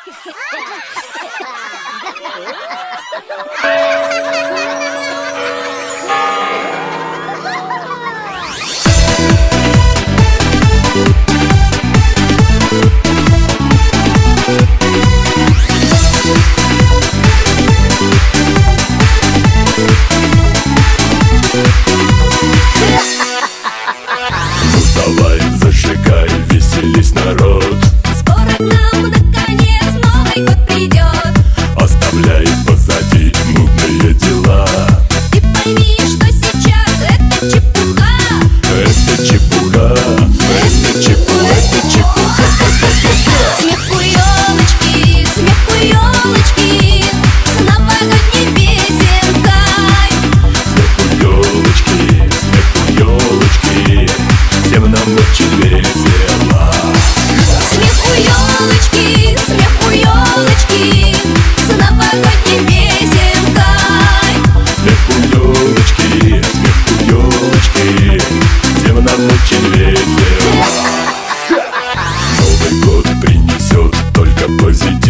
Давай, зажигай, веселись, народ. Скоро к нам наконец Новый год придет. Оставляй позади нудные дела. Ты пойми, что сейчас это чепуха. Это чепуха, это чепуха. Смех у елочки, смех у елочки, с новогодней песенкой. Смех у елочки, всем нам очень весело. Смех у елочки, смех у елочки, с новогодней песенкой. Смех у елочки, всем нам очень весело. Новый год принесет только позитив.